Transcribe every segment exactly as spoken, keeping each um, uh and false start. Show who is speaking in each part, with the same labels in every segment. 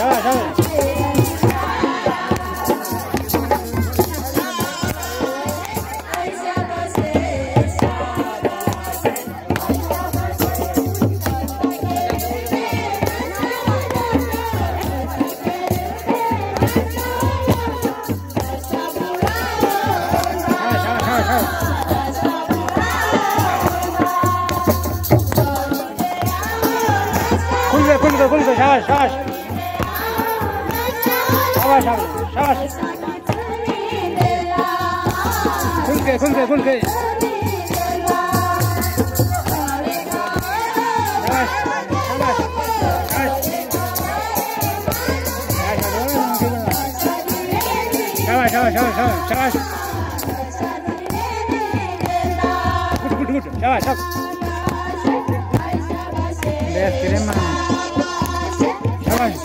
Speaker 1: shabash, shabash. Kulke, kulke, shabash, shabash. Shabash, shabash, shabash. Kulke, kulke, kulke. Shabash, shabash, shabash. Shabash, shabash, shabash, shabash. Good, good, good. Shabash, shabash. Let's get him, man. Shabash.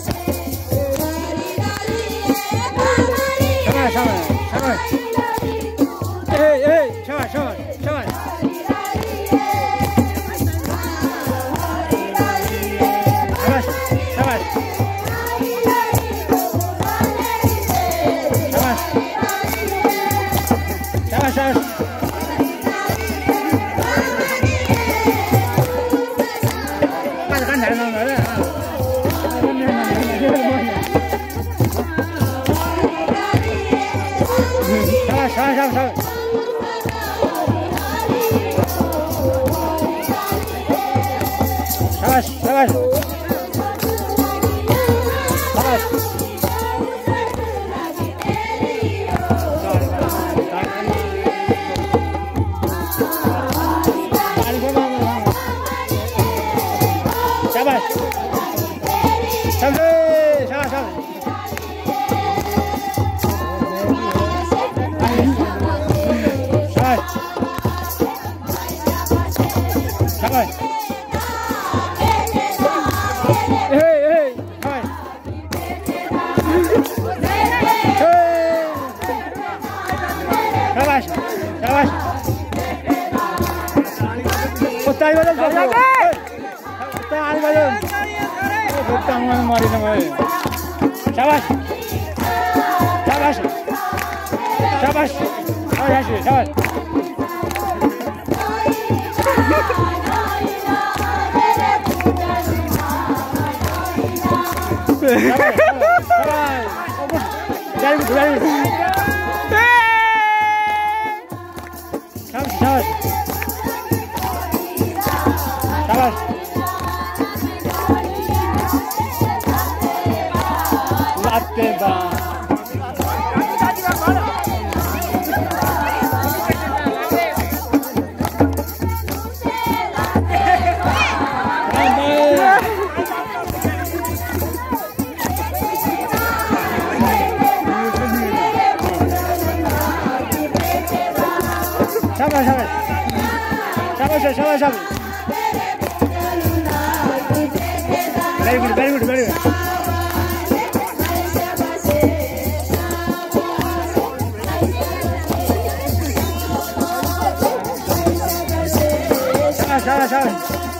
Speaker 1: Shabash, shabash, shabash. Hey, hey, shabash, shabash, shabash. Shabash, shabash. Shabash. Shabash, shabash. Shabash, shabash, shabash. Shabash, shabash. Shabash. Shabash. Shabash, shabash, shabash. Shabash. Hey, hey, hi. Hey. Shabash, shabash. Kutai balon, kutai balon. Kutai balon mari nama. Shabash, shabash, shabash, shabash, shabash. Very good, very good. Shabash, shabash. Shabash. Latte ba. Shabash, shabash. Shabash, shabash, shabash. Very good, very good, very good. Shabash, shabash, shabash.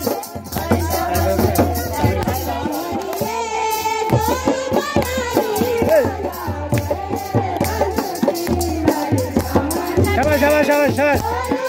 Speaker 1: Shabash, shabash, shabash, shabash.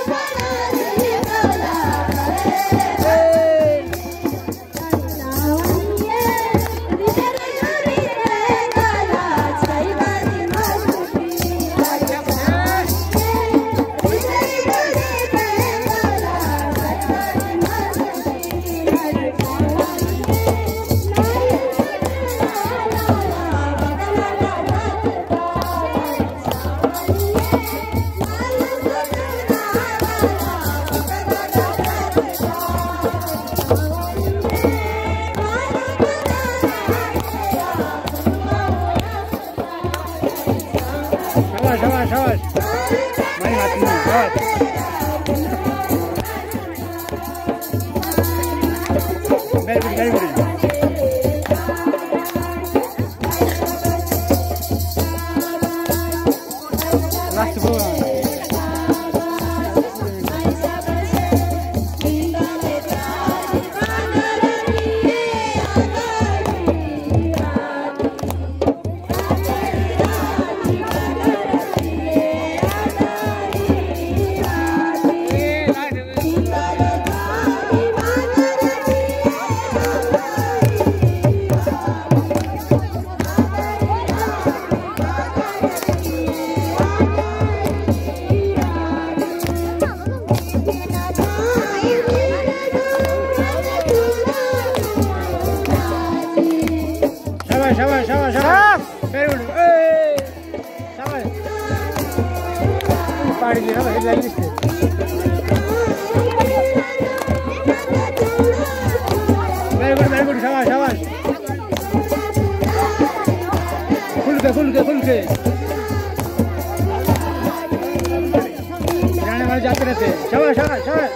Speaker 1: Shabash, shabash. Mari hati ni, shabash. Very good, very good. Last ball. शाबाश शाबाश शाबाश very good ए शाबाश पाड़ी दे ना भाई line से very good very good शाबाश शाबाश खुल के खुल के खुल के जाने वाले जाते रहते शाबाश शाबाश शाबाश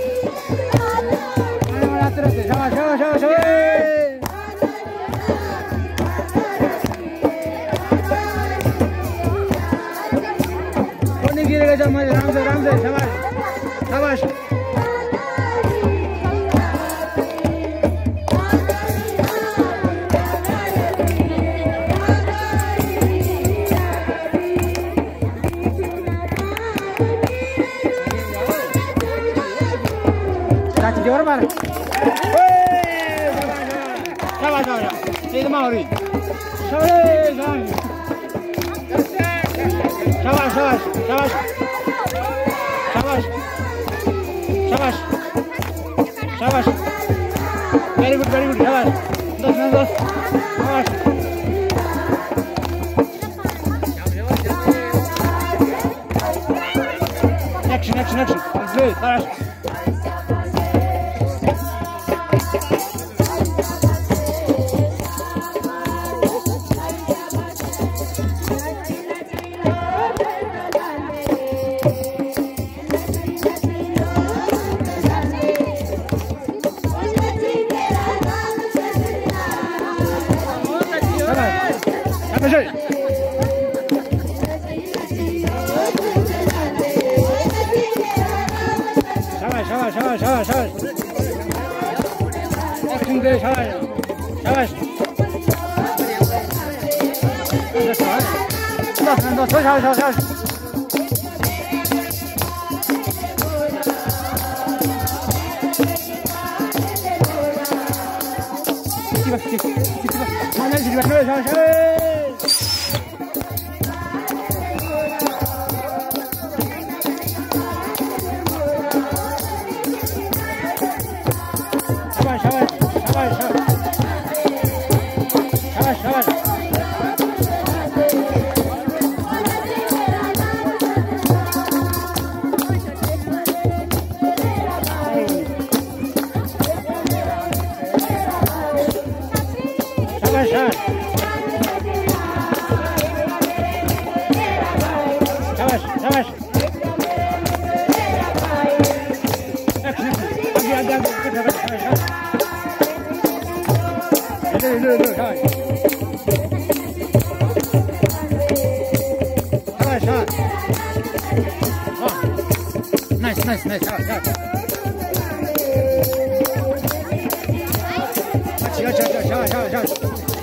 Speaker 1: जाने वाले आते रहते शाबाश शाबाश शाबाश कोई नहीं गिरेगा जब मैं आराम से आराम से शाबाश शाबाश जोर मार शाबाश शाबाश ये तो मारी शाबाश शाबाश शाबाश शाबाश शाबाश शाबाश वेरी गुड वेरी गुड शाबाश दस दस दस शाबाश एक्शन एक्शन एक्शन शाबाश शाबाश शाबाश शाबाश शाबाश शाबाश एक्शन दे शाबाश शाबाश दस दस दस शाबाश शाबाश शाबाश Nice, nice, nice. Shabash, shabash. Achhi, achhi, achhi, shabash, shabash, shabash.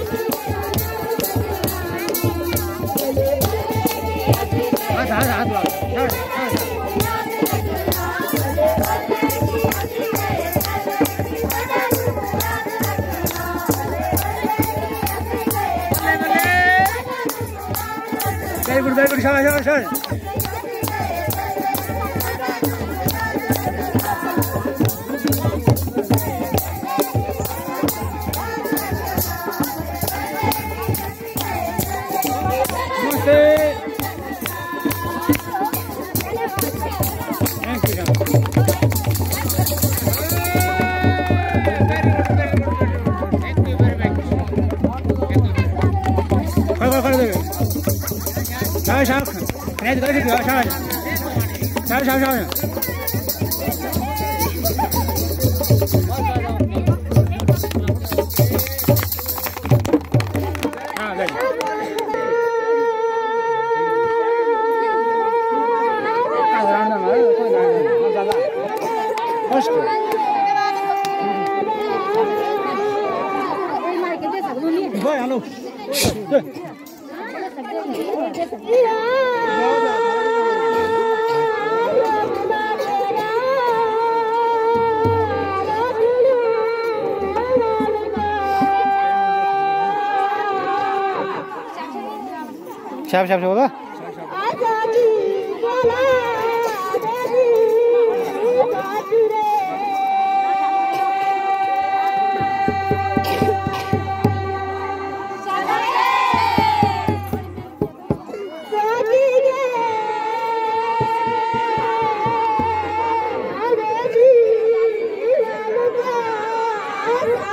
Speaker 1: हाथ हाथ हाथ लाओ शाबाश शाबाश वेरी गुड वेरी गुड शाबाश शाबाश शाबाश शाबाश शाबाश नहीं तो कैसे शाबाश शाबाश शाबाश शाबाश हाँ ले राउंड में कोई राउंड नहीं ज़्यादा फर्स्ट भाई हेलो शाबाश शाबाश बोलो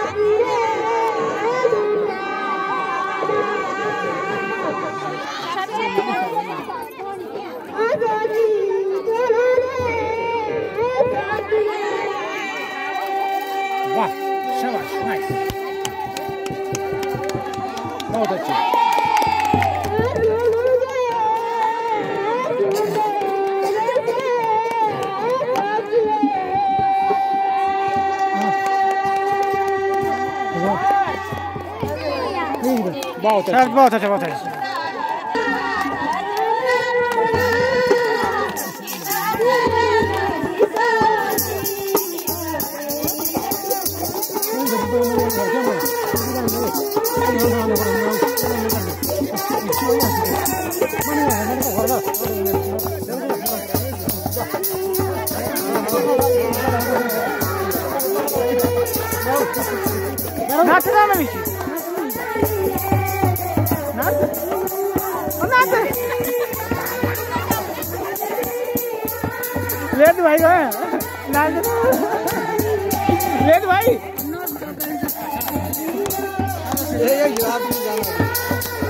Speaker 1: वाह शाबाश नाइस बहुत अच्छा बहुत अच्छा बहुत अच्छा बहुत अच्छा नाचना ना मिशी नाच नाच लेट भाई है नाच लेट भाई ये ये आप नहीं जाना